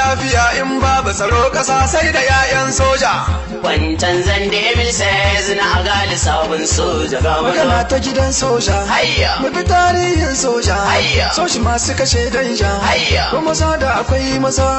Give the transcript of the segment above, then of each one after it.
lafiya in babu tsaro ƙasa sai da 'ya'yan soja. Kwantan zande mil sai na agali sabon soja. Magana ta gidan soja. Hayya. Mu bi tarihin soja. Hayya. Soshi masu kashe danja. Hayya. Ko maza da akwai maza.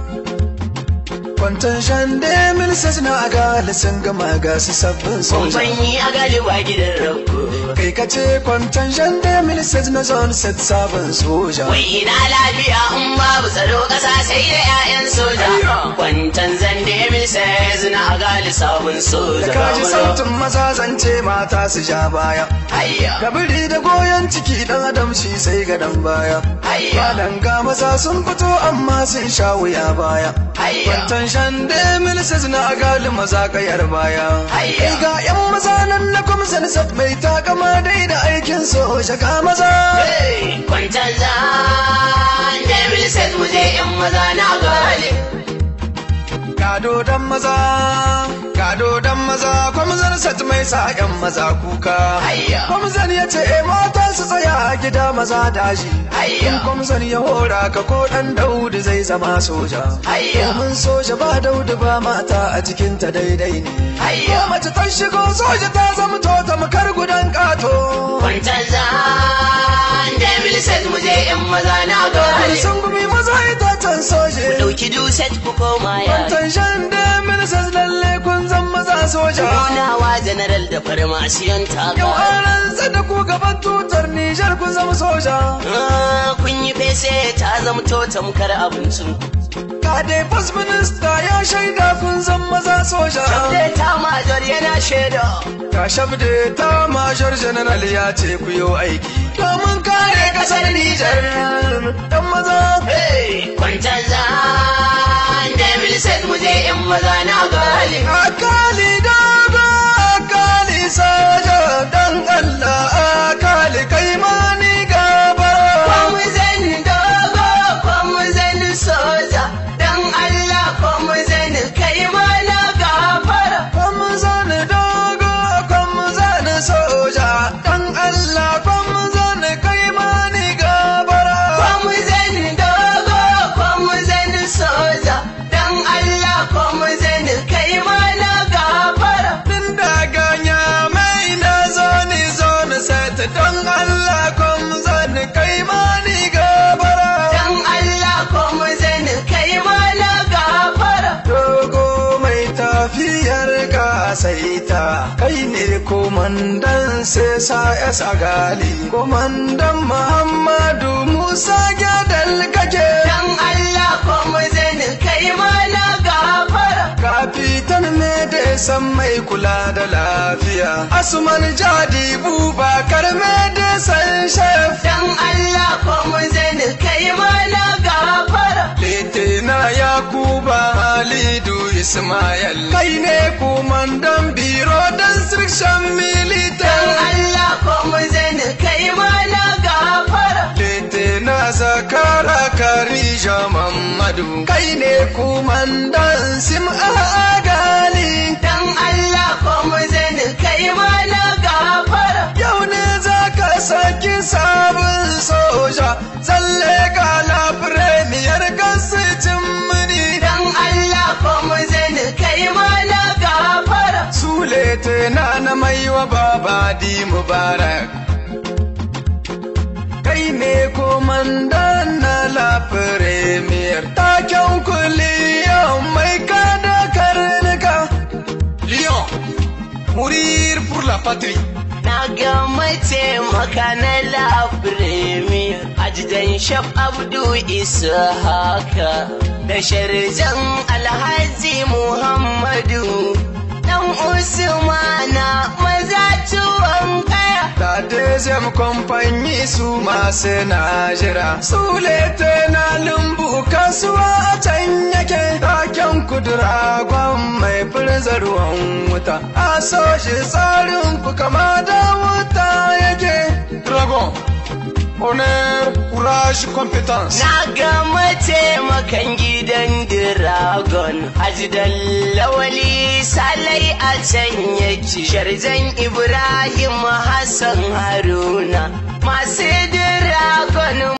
Kwantan shande mil sai na agali sun gama gasu sabbin soja. Kumban yi agali wa gidan rabu. Kai ka ce kwantan shande mil sai na zone set sabon soja. Wai ina lafiya in babu tsaro ƙasa sai da 'ya'yan soja. Kwantan zande mil sai na agali sabon soja. Da kaji sautin maza zance mata su ja baya. Hayya. Da biri da goyon ciki dan adam shi sai ga dan baya. Hayya. Danga maza sun fito amma sun sha wuya baya. Hayya. Kwantan shande milisis na agali maza kayar baya. Hayya. Kai ga 'yan maza nan na kwamsan sat mai takama dai da aikin soja ga maza. Kwantan zande mil sai mu je 'yan maza na agali. Gado dan maza, gado dan maza, kwamzan sat mai sa 'yan maza kuka. Hayya. Kwamzan ya ce mata su tsaya a gida maza daji. Hayya. In kwamzan ya hora ka ko dan Daudu zai zama soja. Hayya. Domin soja ba Daudu ba mata a cikinta daidai ne. Hayya. Ko mace ta shigo soja ta zama ta makar gudan kato. Kwantan zande mil sai mu je 'yan maza na agali. Sun gumi maza itacen soje. Dauki duset ku koma ya. Kwantan shande minisas lalle kun zan maza soja. Nunawa general da farmasiyon ta Yau an rantsa da ku gaban tutar Nijar kun zama soja. kun yi fese ta zamto tamkar abincin. Ka dai first minister ya shaida kun zan maza soja. Shabde ta major yana shaida. Ka shabde ta major general ya ce ku yi aiki. Domin kare kasar Nijar. Dan maza. Kwantan zande mil sai mu je 'yan maza na agali. Akali dogo, akali soja, dan Allah akali kai mani gabara. Kwamuzan dogo, kwamuzan soja, dan Allah kwamuzan kai mana gafara. Kwamzan dogo, kwamzan soja, dan Allah kwamzan kai mani gabara. Kwamuzan dogo, kwamuzan soja, dan Allah kwamuzan kai mana gafara. Din da ganya mai na zoni set, dan Allah kwamzan kai mani gabara. Dan Allah kwamuzan kai mana gafara. Dogo mai tafiyar kasaita, kai ne komandan sai sa ya sagali. Komandan Muhammadu Musa Gyadal kake. Dan Allah kwamuzan kai mana gafara. Kafitan me da san mai kula da lafiya. Asuman Jadi Bubakar me da san shef. Dan Allah kwamuzan kai mana gafara. Litina Yakuba Halidu Ismail. Kai ne komandan biro dan sirkshan Dan militan. Allah kwamuzan kai mana gafara. Litina Zakara Karija Mamadu. Kai ne komandan Sim'a Agali. Dan Allah kwamuzan kai mana gafara. Yau ne za ka saki sabon soja, tsalle ga na firamiyar gasicin mini. Dan Allah kwamuzan kai mana gafara. Sule na mai wa baba di Mubarak. Kai ne komandan na la firamiyar taken kuliyan mai kada karnuka. Lyon, mourir pour la patrie. Na ga mace maka na lafiremiyar ajidan shaf abdu isa haka da sharjan alhaji muhammadu dan usmana maza tuwon kaya. Ta dezem kompanyi su masu najira. Sule na lumbu kasuwa a can yake. Taken kudura gwan mai firza ruwan wuta. A soshi tsarin ku kama da wuta yake. Dragon, honneur, courage, compétence. Na ga mataimakan gidan Dragon Ajidan Lawali Salai a can yake. Sharzan Ibrahim Hassan Haruna masu Dragon